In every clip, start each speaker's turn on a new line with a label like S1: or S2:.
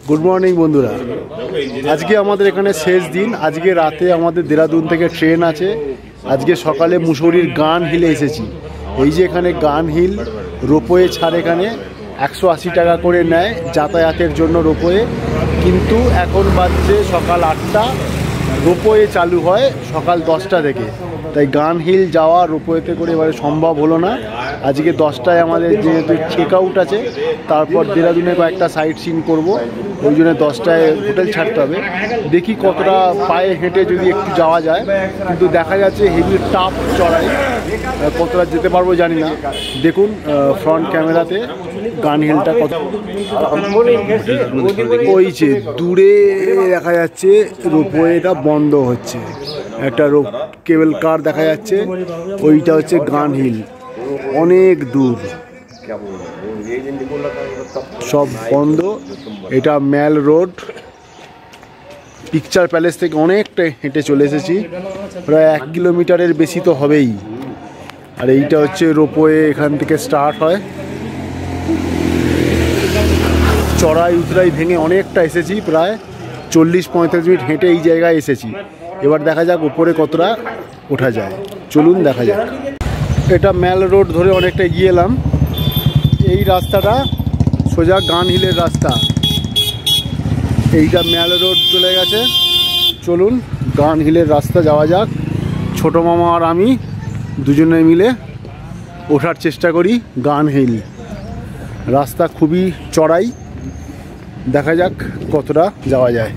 S1: Good morning বন্ধুরা। আজকে আমাদের এখানে শেষ দিন। আজকে রাতে আমাদের দেরাদুন থেকে ট্রেন আছে। আজকে সকালে মুসৌরির গান হিলে এসেছি। এই যে এখানে গান হিল রোপওয়ে ছাড়, এখানে 180 টাকা করে নেয় যাতায়াতের জন্য রোপওয়ে, কিন্তু এখন বাজছে সকাল 8টা। রোপওয়ে চালু হয় সকাল 10টা থেকে, তাই গান হিল যাওয়া রোপওয়েতে করে এবারে সম্ভব হলো না। আজকে 10টায় আমাদের যেহেতু চেক আউট আছে, তারপর দেরাদুনে কয়েকটা সাইট সিন করবো, ওই জন্য 10টায় হোটেল ছাড়তে হবে। দেখি কতটা পায়ে হেঁটে যদি একটু যাওয়া যায়, কিন্তু দেখা যাচ্ছে হেভি টাফ চড়াই, কতটা যেতে পারবো জানি না। দেখুন ফ্রন্ট ক্যামেরাতে গান হিলটা কত। ওই যে দূরে দেখা যাচ্ছে রোপওয়েটা বন্ধ হচ্ছে, একটা কেবল কার দেখা যাচ্ছে, ওইটা হচ্ছে গান হিল। অনেক দূর, সব বন্ধ। এটা ম্যাল রোড, পিকচার প্যালেস থেকে অনেকটা হেঁটে চলে এসেছি, প্রায় 1 কিলোমিটারের বেশি তো হবেই। আর এইটা হচ্ছে রোপওয়ে, এখান থেকে স্টার্ট হয়। চড়াই উতরাই ভেঙে অনেকটা এসেছি, প্রায় 40-45 মিনিট হেঁটে এই জায়গায় এসেছি। এবার দেখা যাক উপরে কতটা ওঠা যায়, চলুন দেখা যাক। এটা ম্যাল রোড ধরে অনেকটা এগিয়ে এলাম। এই রাস্তাটা সোজা গান হিলের রাস্তা, এইটা ম্যাল রোড চলে গেছে। চলুন গান হিলের রাস্তা যাওয়া যাক। ছোটো মামা আর আমি দুজনে মিলে ওঠার চেষ্টা করি গান হিল। রাস্তা খুবই চড়াই, দেখা যাক কতটা যাওয়া যায়।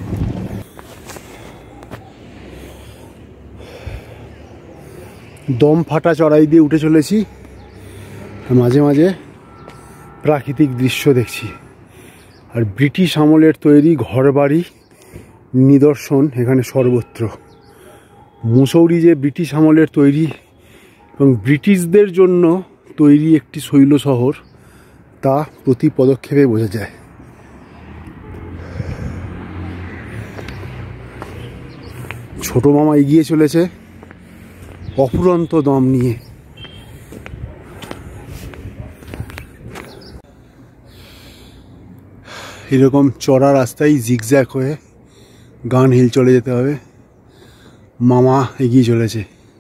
S1: দম ফাটা চড়াই দিয়ে উঠে চলেছি, মাঝে মাঝে প্রাকৃতিক দৃশ্য দেখছি। আর ব্রিটিশ আমলের তৈরি ঘরবাড়ি নিদর্শন এখানে সর্বত্র। মুসৌরি যে ব্রিটিশ আমলের তৈরি এবং ব্রিটিশদের জন্য তৈরি একটি শৈল শহর, তা প্রতি পদক্ষেপে বোঝা যায়। ছোট মামা এগিয়ে চলেছে অফুরন্ত দম নিয়ে। এরকম চড়া রাস্তায় জিগজ্যাগ হয়ে গান হিল চলে যেতে হবে। মামা এগিয়ে চলেছে।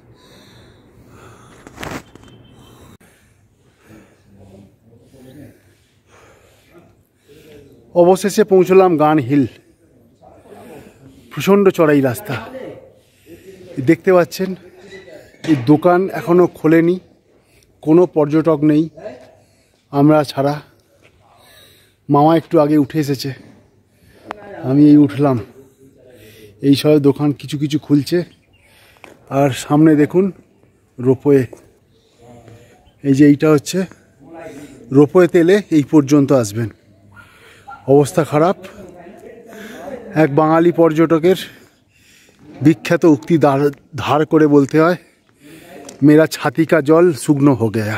S1: অবশেষে পৌঁছলাম গান হিল। প্রচণ্ড চড়াই রাস্তা, দেখতে পাচ্ছেন। এই দোকান এখনও খোলেনি, কোনো পর্যটক নেই আমরা ছাড়া। মামা একটু আগে উঠে এসেছে, আমি এই উঠলাম। এই সব দোকান কিছু কিছু খুলছে। আর সামনে দেখুন রোপওয়ে, এই যে এইটা হচ্ছে রোপওয়েতে এলে এই পর্যন্ত আসবেন। অবস্থা খারাপ। এক বাঙালি পর্যটকের বিখ্যাত উক্তি ধার করে বলতে হয়, মেরা ছাতি কা জল শুকনো হো গয়া।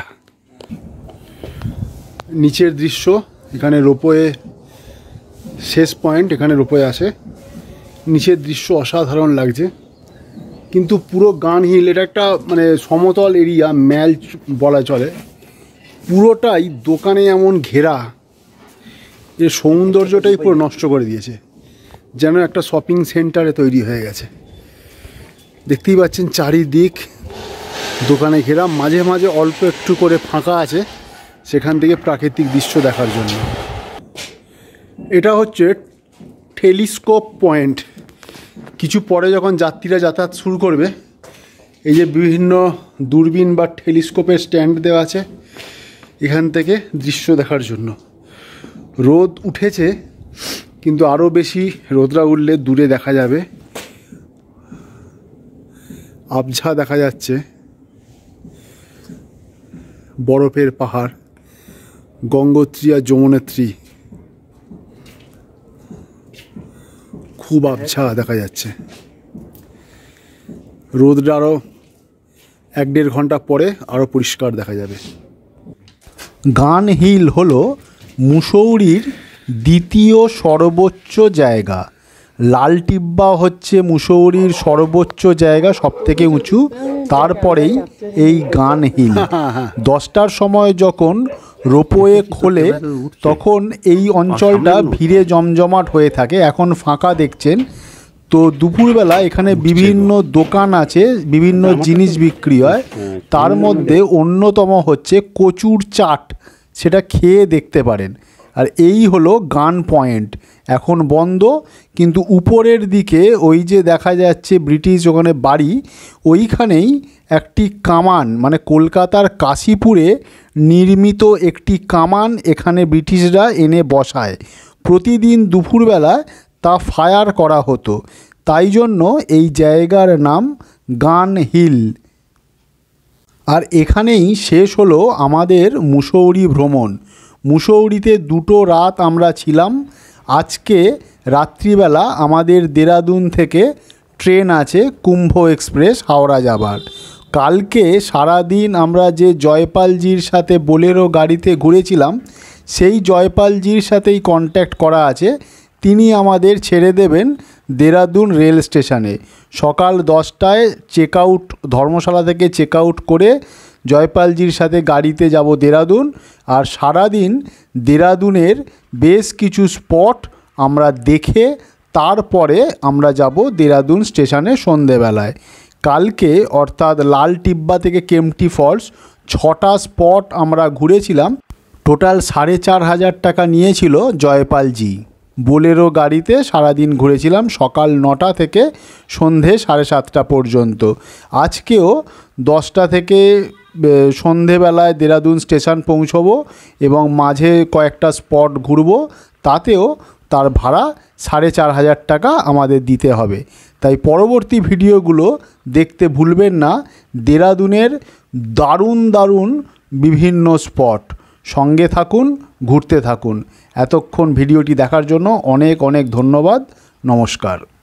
S1: নিচের দৃশ্য, এখানে রোপওয়ে শেষ পয়েন্ট, এখানে রোপওয়ে আসে। নিচের দৃশ্য অসাধারণ লাগছে, কিন্তু পুরো গান হিল এটা একটা মানে সমতল এরিয়া, ম্যাল বলা চলে। পুরোটাই দোকানে এমন ঘেরা, এর সৌন্দর্যটাই পুরো নষ্ট করে দিয়েছে, যেন একটা শপিং সেন্টারে তৈরি হয়ে গেছে। দেখতেই পাচ্ছেন চারিদিক দোকানে ঘেরা, মাঝে মাঝে অল্প একটু করে ফাঁকা আছে সেখান থেকে প্রাকৃতিক দৃশ্য দেখার জন্য। এটা হচ্ছে টেলিস্কোপ পয়েন্ট। কিছু পরে যখন যাত্রীরা যাতায়াত শুরু করবে, এই যে বিভিন্ন দূরবীন বা টেলিস্কোপের স্ট্যান্ড দেওয়া আছে এখান থেকে দৃশ্য দেখার জন্য। রোদ উঠেছে, কিন্তু আরও বেশি রোদরা উঠলে দূরে দেখা যাবে, আবঝা দেখা যাচ্ছে বরফের পাহাড়, গঙ্গোত্রী আর যমুনেত্রী খুব আবঝা দেখা যাচ্ছে। রোদটা আরও 1-1.5 ঘন্টা পরে আরও পরিষ্কার দেখা যাবে।
S2: গান হিল হলো মুসৌরির দ্বিতীয় সর্বোচ্চ জায়গা। লালটিব্বা হচ্ছে মুসৌরির সর্বোচ্চ জায়গা, সবথেকে উঁচু, তারপরেই এই গান হিল। 10টার সময় যখন রোপওয়ে খোলে তখন এই অঞ্চলটা ভিড়ে জমজমাট হয়ে থাকে। এখন ফাঁকা দেখছেন। তো দুপুরবেলা এখানে বিভিন্ন দোকান আছে, বিভিন্ন জিনিস বিক্রি হয়। তার মধ্যে অন্যতম হচ্ছে কচুর চাট, সেটা খেয়ে দেখতে পারেন। আর এই হলো গান পয়েন্ট, এখন বন্ধ, কিন্তু উপরের দিকে ওই যে দেখা যাচ্ছে ব্রিটিশ ওখানে বাড়ি, ওইখানেই একটি কামান, মানে কলকাতার কাশীপুরে নির্মিত একটি কামান এখানে ব্রিটিশরা এনে বসায়। প্রতিদিন দুপুরবেলা তা ফায়ার করা হতো, তাই জন্য এই জায়গার নাম গান হিল। আর এখানেই শেষ হলো আমাদের মুসৌরি ভ্রমণ। মুসৌরিতে 2 রাত আমরা ছিলাম। আজকে রাত্রিবেলা আমাদের দেরাদুন থেকে ট্রেন আছে কুম্ভ এক্সপ্রেস হাওড়া যাবার। কালকে সারাদিন আমরা যে জয়পালজির সাথে বোলেরো গাড়িতে ঘুরেছিলাম, সেই জয়পালজির সাথেই কন্ট্যাক্ট করা আছে। তিনি আমাদের ছেড়ে দেবেন দেরাদুন রেল স্টেশনে। সকাল 10টায় চেক আউট, ধর্মশালা থেকে চেক আউট করে জয়পালজির সাথে গাড়িতে যাব দেরাদুন। আর সারাদিন দেরাদুনের বেশ কিছু স্পট আমরা দেখে তারপরে আমরা যাব দেরাদুন স্টেশনে সন্ধেবেলায়। কালকে অর্থাৎ লাল টিব্বা থেকে কেম্পটি ফলস 6টা স্পট আমরা ঘুরেছিলাম। টোটাল 4,500 টাকা নিয়েছিল জয়পালজি। বোলেরো গাড়িতে সারাদিন ঘুরেছিলাম, সকাল 9টা থেকে সন্ধে 7:30 পর্যন্ত। আজকেও 10টা থেকে সন্ধেবেলায় দেরাদুন স্টেশন পৌঁছবো এবং মাঝে কয়েকটা স্পট ঘুরবো। তাতেও তার ভাড়া 4,500 টাকা আমাদের দিতে হবে। তাই পরবর্তী ভিডিওগুলো দেখতে ভুলবেন না। দেরাদুনের দারুণ দারুণ বিভিন্ন স্পট, সঙ্গে থাকুন, ঘুরতে থাকুন। এতক্ষণ ভিডিওটি দেখার জন্য অনেক অনেক ধন্যবাদ। নমস্কার।